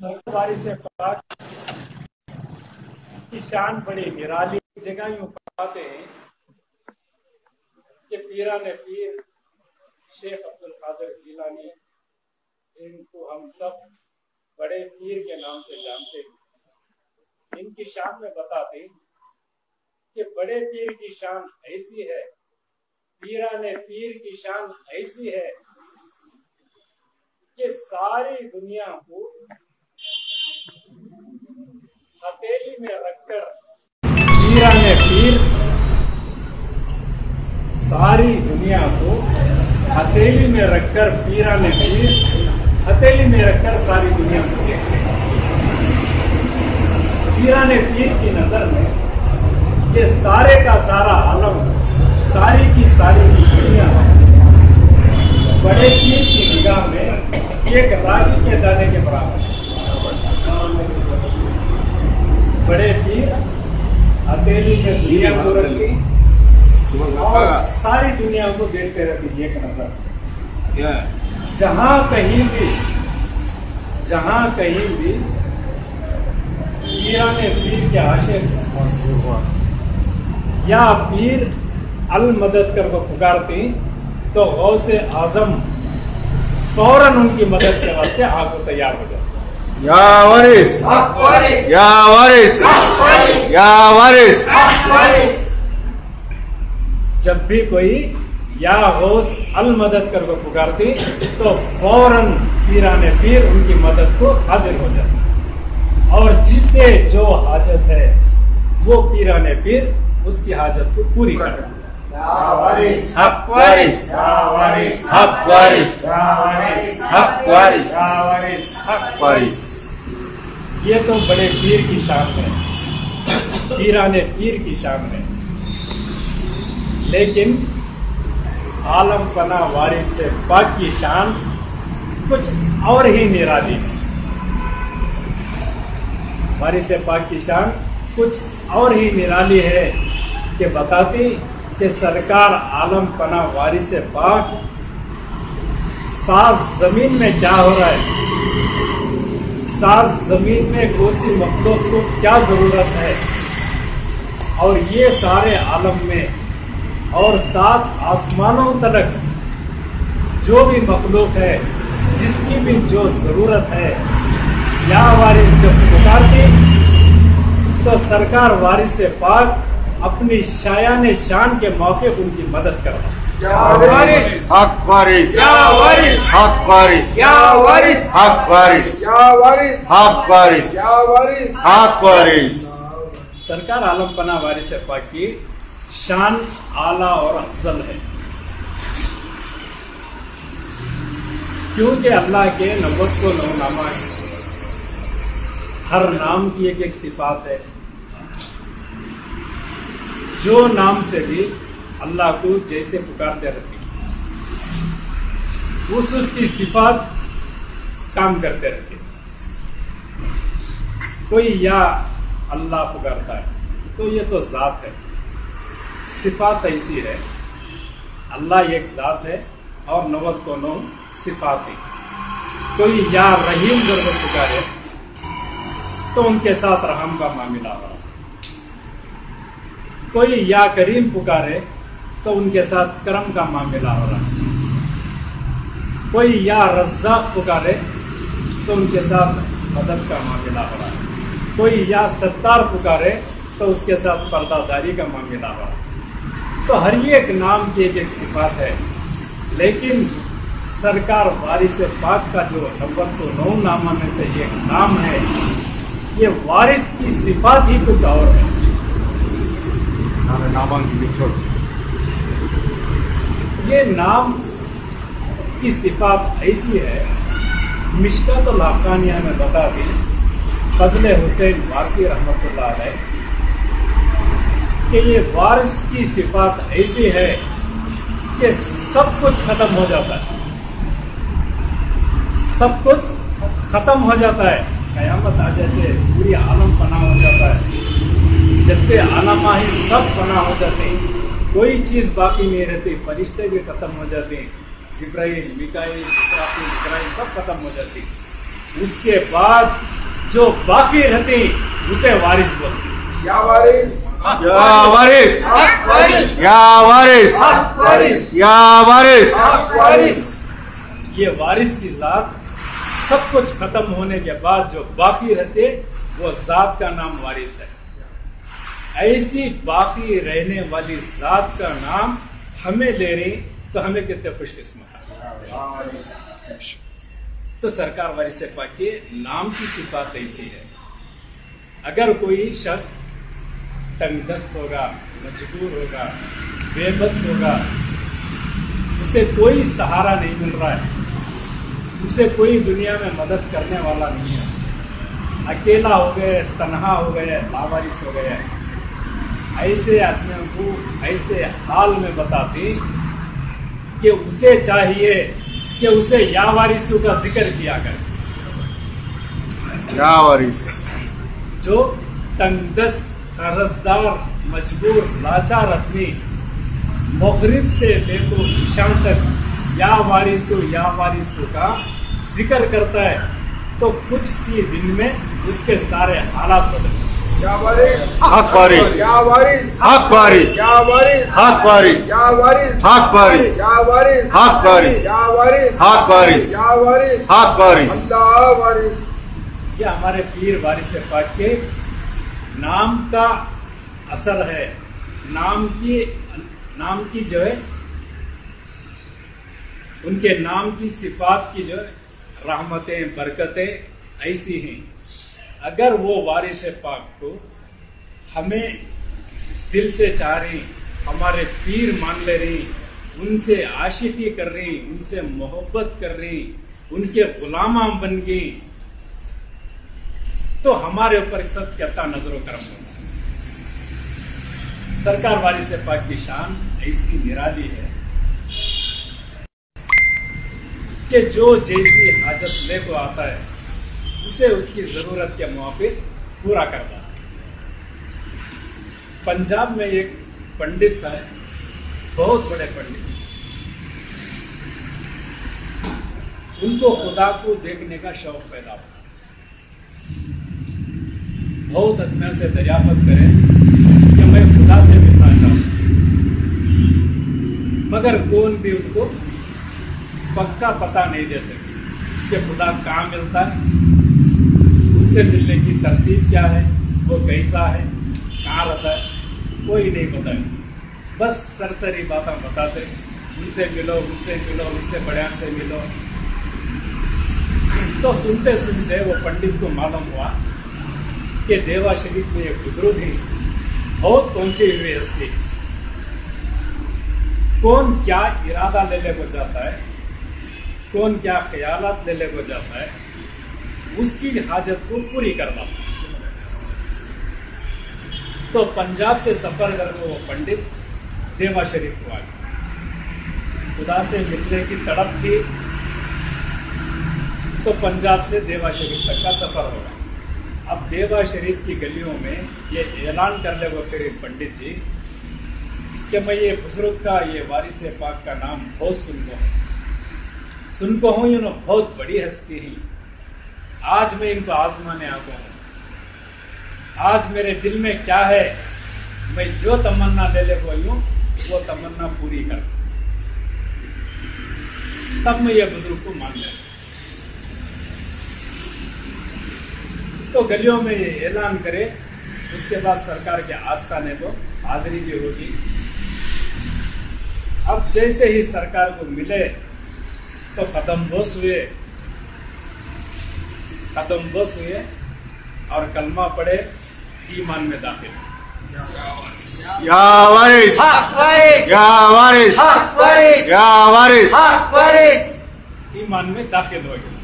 باری سے پاک کی شان بڑی نرالی جگہ یوں پاتے ہیں کہ پیران پیر شیخ عبدالقادر جیلانی جن کو ہم سب بڑے پیر کے نام سے جانتے ہیں، ان کی شان میں بتاتے ہیں کہ بڑے پیر کی شان ایسی ہے، پیران پیر کی شان ایسی ہے کہ ساری دنیا کو ہتھیلی میں رکھ کر پیران پیر ساری دنیا کو ہتھیلی میں رکھ کر پیران پیر ہتھیلی میں رکھ کر ساری دنیا کو دیکھتے ہیں۔ پیران پیر کی نظر میں یہ سارے کا سارا عالم، ساری کی دنیا بڑے پیر کی نگاہ میں ایک راگی کے دانے کے برابر ہے۔ بڑے پیر ہتھیلی میں دنیا کو رکھتی اور ساری دنیا کو دیکھتے رہتی ایک نظر۔ جہاں کہیں بھی پیران پیر کے عاشق یا پیر المدد کر کو پکارتی تو غوث اعظم فوراً ان کی مدد کے واسطے آگ کو تیار ہو جاتا۔ یا وارث یا وارث یا وارث۔ جب بھی کوئی یا غوث المدد کر کو پکارتی تو فوراً پیران پیر ان کی مدد کو حاضر ہو جاتا، اور جسے جو حاجت ہے وہ پیران پیر اس کی حاجت کو پوری کرتا۔ حق وارث حق وارث حق وارث حق وارث حق وارث۔ یہ تو بڑے پیر کی شان ہے، پیران پیر کی شان ہے، لیکن عالم پناہ وارث سے پاک کی شان کچھ اور ہی نرالی ہے۔ وارث سے پاک کی شان کچھ اور ہی نرالی ہے کہ بتاتی کہ سرکار عالم پناہ وارث سے پاک ساز زمین میں کیا ہو رہا ہے، ساز زمین میں کوسی مخلوق کو کیا ضرورت ہے، اور یہ سارے عالم میں اور 7 آسمانوں تلک جو بھی مخلوق ہے جس کی بھی جو ضرورت ہے، یا وارث جب پکارتی تو سرکار وارث سے پاک اپنی شایان شان کے موقع ان کی مدد کرتا۔ حق وارث یا وارث حق وارث یا وارث حق وارث یا وارث حق وارث یا وارث حق وارث۔ سرکار عالم پناہ وارث پاک کی شان اعلیٰ اور افضل ہے، کیونکہ اللہ کے 99 نامہ ہے، ہر نام کی ایک صفات ہے، جو نام سے بھی اللہ کو جیسے پکارتے رہتے اس کی صفات کام کرتے رہتے۔ کوئی یا اللہ پکارتا ہے تو یہ تو ذات ہے، صفات ایسی ہے، اللہ ایک ذات ہے اور 99 صفات ہے۔ کوئی یا رحیم ضرور پکارے تو ان کے ساتھ رحم کا معاملہ ہو رہا، کوئی یا کریم پکارے تو ان کے ساتھ کرم کا معاملہ ہو رہا، کوئی یا رزاق پکارے تو ان کے ساتھ مدد کا معاملہ ہو رہا، کوئی یا ستار پکارے تو اس کے ساتھ پردہ داری کا معاملہ ہو رہا۔ تو ہر ایک نام کی ایک صفات ہے، لیکن سرکار وارث پاک کا جو 99 نامہ میں سے ایک نام ہے، یہ وارث کی صفات ہی کچھ اور ہے۔ یہ نام کی صفات ایسی ہے، مشکات الحقانیہ میں بتا دی فضل حسین وارثی رحمۃ اللہ علیہ کہ یہ وارث کی صفات ایسی ہے کہ سب کچھ ختم ہو جاتا ہے، سب کچھ ختم ہو جاتا ہے، قیامت آ جاتے پوری عالم پناہ ہو جاتا ہے، جتنے عالم ہی سب پناہ ہو جاتے ہیں، کوئی چیز باقی نہیں رہتی، فرشتے بھی ختم ہو جاتے ہیں، جبرائیل، میکائیل، اسرافیل، اسرائیل سب ختم ہو جاتی ہیں، उसके बाद जो बाकी रहती उसे वारिस बोलते। या वारिस या वारिस हक वारिस या वारिस हक वारिस या वारिस हक वारिस। ये वारिस की जात सब कुछ खत्म होने के बाद जो बाकी रहते वो जात का नाम वारिस है। ऐसी बाकी रहने वाली जात का नाम हमें ले रही तो हमें कितने खुशकिस्मत है। तो सरकार वारिस पाक के नाम की सिफात ऐसी है, अगर कोई शख्स तंगदस्त होगा, मजबूर होगा, बेबस होगा, उसे कोई सहारा नहीं मिल रहा है, उसे कोई दुनिया में मदद करने वाला नहीं है, अकेला हो गए, तन्हा हो गए, लावारिस हो गए, ऐसे आदमियों को ऐसे हाल में बताती कि उसे चाहिए कि उसे या वारिसों का जिक्र किया करे, या वारिस जो तंगदस्त, कर्जदार, मजबूर, लाचार आदमी मगरिब से लेकर ईशा तक या वारिसों का जिक्र करता है तो कुछ ही दिन में उसके सारे हालात बदल। या वारिस हक वारिस या वारिस हक वारिस या वारिस हक वारिस या वारिस हक वारिस या वारिस हक वारिस या वारिस हक वारिस या वारिस हक वारिस। अल्लाह वारिस। ये हमारे पीर वारिस पाक के नाम का असर है। नाम की जो है उनके नाम की सिफात की जो है रहमतें, बरकतें ऐसी हैं। अगर वो वारिस पाक को हमें दिल से चाह रही, हमारे पीर मान ले रही, उनसे आशिकी कर रही, उनसे मोहब्बत कर रही, उनके गुलामा बन गई, तो हमारे ऊपर सब कहता नजरों करम होगा। सरकार वारिस पाक की शान ऐसी निराली है कि जो जैसी हाजत लेको आता है उसे उसकी जरूरत के मुताबिक पूरा करता है। पंजाब में एक पंडित था, बहुत बड़े पंडित, उनको खुदा को देखने का शौक पैदा हुआ। बहुत आदमियों से दरियाफत करें कि मैं खुदा से मिलना चाहूँ, मगर कौन भी उनको पक्का पता नहीं दे सके कि खुदा कहाँ मिलता है, उससे मिलने की तरतीब क्या है, वो कैसा है, कहाँ रहता है, कोई नहीं पता है। बस सरसरी बातें बताते, उनसे मिलो, उनसे मिलो, उनसे बड़े से मिलो। तो सुनते सुनते वो पंडित को मालूम हुआ कि देवा शरीफ में एक बुजुर्ग ही बहुत पहुंची हुई हस्ती, कौन क्या इरादा ले को जाता है, कौन क्या ख्यालात ले को जाता है, उसकी हाजत को पूरी करना। तो पंजाब से सफर करके वो पंडित देवा शरीफ को आ गया। खुदा से मिलने की तड़प थी तो पंजाब से देवा शरीफ तक का सफर होगा। अब देवा शरीफ की गलियों में ये ऐलान कर ले वो फिर पंडित जी कि मैं ये बुजुर्ग का, ये वारिस पाक का नाम बहुत सुनको हूँ, ये बहुत बड़ी हस्ती है। आज मैं इनको आजमाने आ गया हूँ। आज मेरे दिल में क्या है, मैं जो तमन्ना ले को यूं वो तमन्ना पूरी कर। तब मैं ये बुजुर्ग को मान लिया। तो गलियों में ये ऐलान करे, उसके बाद सरकार के आस्थाने को हाजिरी भी होगी। अब जैसे ही सरकार को मिले तो कदम बोस हुए और कलमा पढ़े, ईमान में दाखिल। या वारिस हक वारिस या वारिस हक वारिस या वारिस हक वारिस। ईमान में दाखिल हो गए।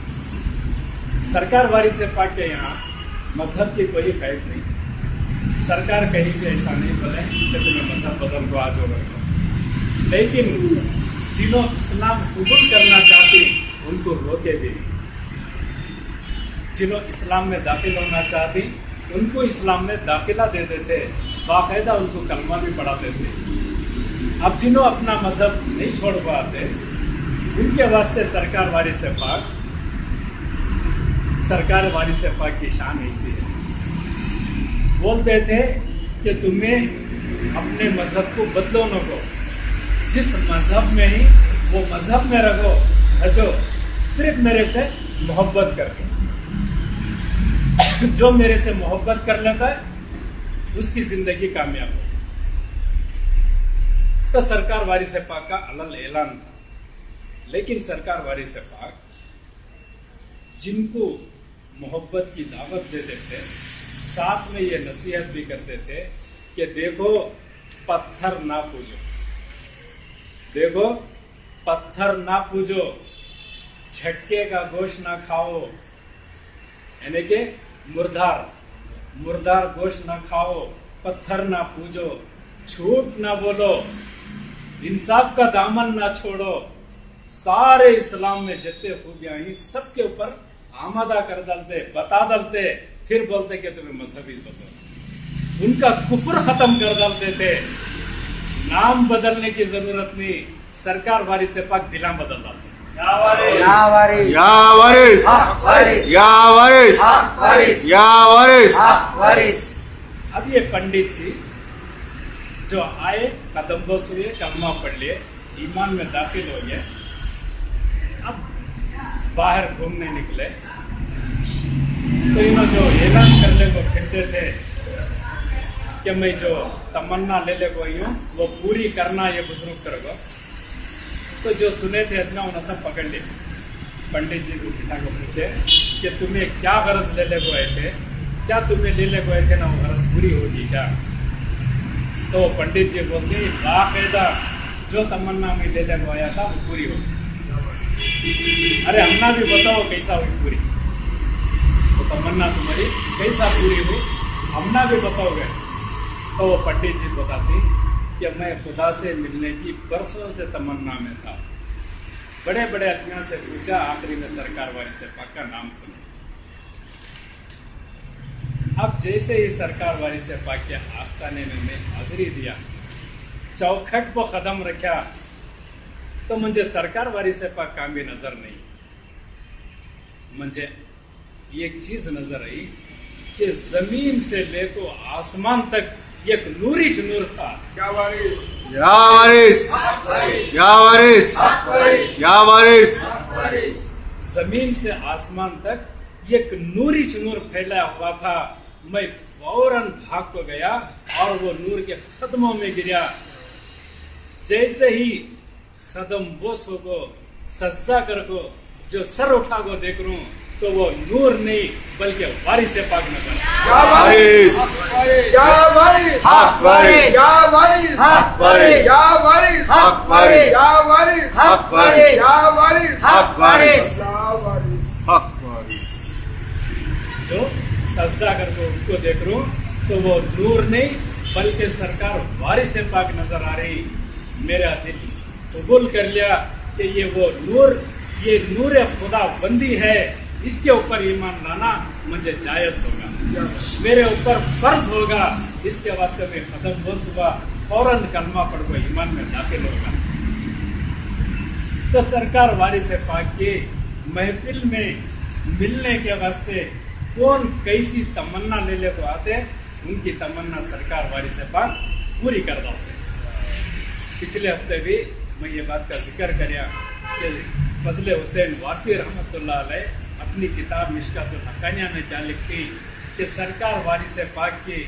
सरकार वारिस पाक के यहाँ मजहब की कोई खैर नहीं। सरकार कहीं भी ऐसा नहीं बोले कि तुम्हें मजहब बदल को आज होगा, लेकिन जिन्हों इस्लाम कबूल करना चाहते उनको रोके भी नहीं। जिन्हों इस्लाम में दाखिल होना चाहते उनको इस्लाम में दाखिला दे देते, बाकायदा उनको कलमा भी पढ़ा देते। अब जिन्हों अपना मजहब नहीं छोड़ पाते उनके वास्ते सरकार वारिस पाक सरकार वारिस पाक की शान ऐसी है। बोलते थे कि तुम्हें अपने मजहब को बदलो न को, जिस मजहब में ही वो मजहब में रहो बचो, सिर्फ मेरे से मोहब्बत करके। जो मेरे से मोहब्बत कर लेता है उसकी जिंदगी कामयाब हो। तो सरकार वारिस पाक का अलग ऐलान था, लेकिन सरकार वारिस पाक जिनको मोहब्बत की दावत देते थे, साथ में ये नसीहत भी करते थे कि देखो पत्थर ना पूजो, देखो पत्थर ना पूजो, झटके का गोश्त ना खाओ, यानी कि मुर्दार गोश्त ना खाओ, पत्थर ना पूजो, झूठ ना बोलो, इंसाफ का दामन ना छोड़ो। सारे इस्लाम में जितने खूबियां हैं सबके ऊपर आमादा कर डालते, बता डालते, फिर बोलते कि तुम्हें मजहबी बदलो। उनका कुफर खत्म कर डालते थे। नाम बदलने की जरूरत नहीं, सरकार वारिस पाक दिला बदल डालते। या वारिस, या वारिस, या वारिस, या वारिस। अब ये पंडित जी जो आए, कदम बोस हुए, कलमा पढ़ लिए, ईमान में दाखिल हो गए, अब बाहर घूमने निकले तो इन्होंने जो ऐलान करने को फिरते थे कि मैं जो तमन्ना ले ले कोई हूँ वो पूरी करना ये बुजुर्ग करोगे, तो जो सुने थे इतना उन्हें सब पकड़ लिए। पंडित जी को पिता को पूछे कि तुम्हें क्या गरज ले ले को आए थे, क्या तुम्हें ले ले को आए थे ना, वो गरज पूरी होगी क्या? तो पंडित जी बोलते बाकायदा जो तमन्ना में ले ले को आया था वो पूरी होगी। अरे हमना भी बताओ कैसा हुई पूरी, तो तमन्ना तुम्हारी कैसा पूरी हुई, हमना भी बताओगे? तो वो पंडित जी बताती कि मैं खुदा से मिलने की बरसों से तमन्ना में था, बड़े बड़े आदमियों से पूछा, आखिरी में सरकार वारिस पाक का नाम सुना। अब जैसे ही सरकार वारिस पाक के आस्थाने में मैं हाजिरी दिया, चौखट को कदम रखा, तो मुझे सरकार वारिस पाक काम भी नजर नहीं, मुझे एक चीज नजर आई कि जमीन से लेको आसमान तक एक नूरी नूर था। या वारिस, या वारिस, या वारिस, या वारिस। जमीन से आसमान तक एक नूरी नूर फैला हुआ था। मैं फौरन भाग को गया और वो नूर के कदमों में गिरा। जैसे ही कदम बोस को सजदा कर को जो सर उठा को देख रहा हूँ तो वो नूर नहीं बल्कि वारिस पाक नजर। या वारिस, या वारिस, हक वारिस, या वारिस, हक वारिस, या वारिस, हक वारिस, या वारिस, हक वारिस, या वारिस, हक वारिस, या वारिस। हक वारिस। जो सजदा करके उनको देख रहा हूँ तो वो नूर नहीं बल्कि सरकार वारिस पाक नजर आ रही। मेरा दिल कबूल कर लिया कि ये वो नूर, ये नूर खुदा बंदी है, इसके ऊपर ईमान लाना मुझे जायज होगा, मेरे ऊपर फर्ज होगा। इसके वास्ते में खत्म हो सुबह फौरन कलमा पढ़ को ईमान में दाखिल होगा। तो सरकार वारिस पाक के महफिल में मिलने के वास्ते कौन कैसी तमन्ना ले ले को आते, उनकी तमन्ना सरकार वारिस पाक पूरी कर देते। पिछले हफ्ते भी मैं ये बात का जिक्र किया कि फजल हुसैन वासी रहमतुल्लाह अलैह अपनी किताब मिशकातुल हक़ानिया में क्या लिखती कि सरकार वारिस पाक के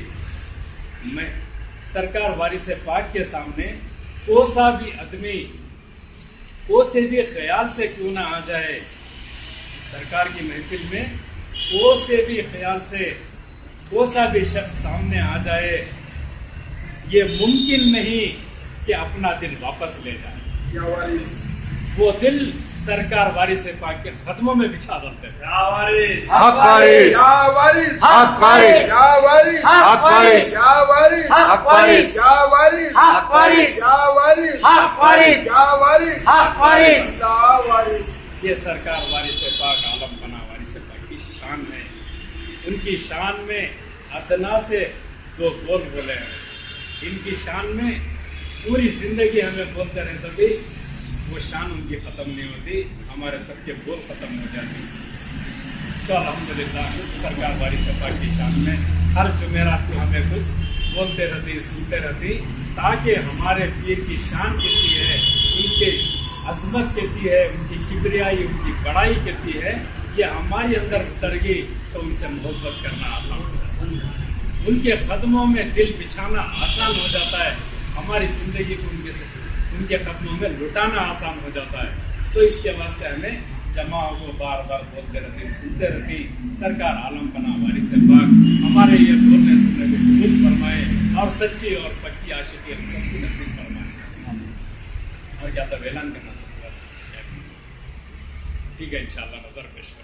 सरकार वारिस पाक के सामने कोसा भी आदमी कोसे भी ख्याल से क्यों ना आ जाए, सरकार की महफिल में कोसे भी ख्याल से कोसा भी शख्स सामने आ जाए, ये मुमकिन नहीं कि अपना दिल वापस ले जाए। या वारिस, वो दिल सरकार वारिस पाक के कदमों में बिछा देते हैं। हक वारिस, या वारिस, हक वारिस, या वारिस, हक वारिस, या वारिस, हक वारिस, या वारिस, हक वारिस, या वारिस, हक वारिस, या वारिस, हक वारिस। या वारिस। ये सरकार वारिस पाक आलम पना वारिस पाक की शान है। उनकी शान में अदना से दो बोल बोले हैं, इनकी शान में पूरी जिंदगी हमें बोलते रहते भी वो शान उनकी खत्म नहीं होती, हमारे सबके बोल खत्म हो जाते। तो अल्हम्दुलिल्लाह सरकार वाली सफा की शान में हर जुमेरात को हमें कुछ बोलते रहती, सुनते रहती, ताकि हमारे पीर की शान कितनी है, उनके अजमत कितनी है, उनकी किबरियाई, उनकी बड़ाई कितनी है, ये हमारे अंदर उतर गई तो उनसे मोहब्बत करना आसान हो जाता है, उनके कदमों में दिल बिछाना आसान हो जाता है, हमारी ज़िंदगी को उनके कदमों में लुटाना आसान हो जाता है। तो इसके वास्ते हमें जमाओं को बार बार बोलते रहते, सुनते रहते, सरकार आलम पना वारिस पाक हमारे ये बोलने सुनने को कबूल फरमाए और सच्ची और पक्की आशिकी हम सबको नसीब फरमाए। और क्या तो ऐलान करना सकता है, ठीक है, इंशाल्लाह नजर पेश कर।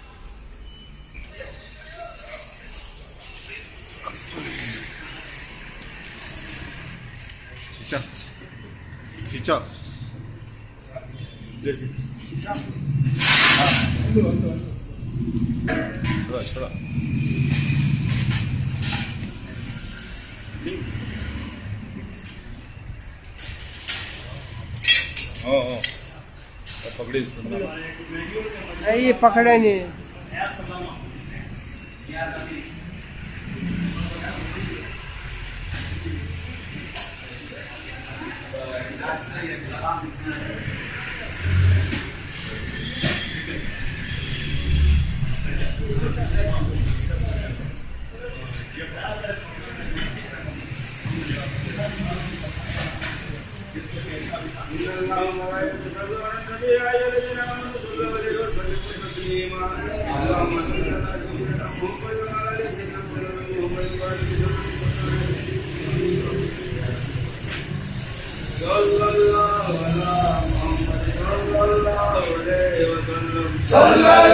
चीचा छोड़ा पकड़ी ये पकड़े नहीं। صلی